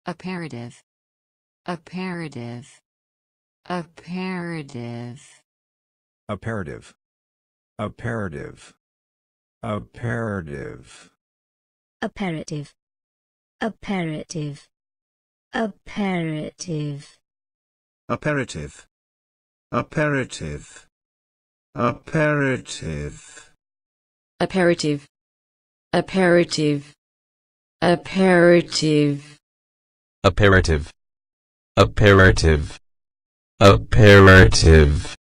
aperitive, aperitive, aperitive, aperitive, aperitive, aperitive, aperitive, aperitive, aperitive, aperitive, aperitive, aperitive, aperitive, aperitive, aperitive, aperitive, aperitive, aperitive.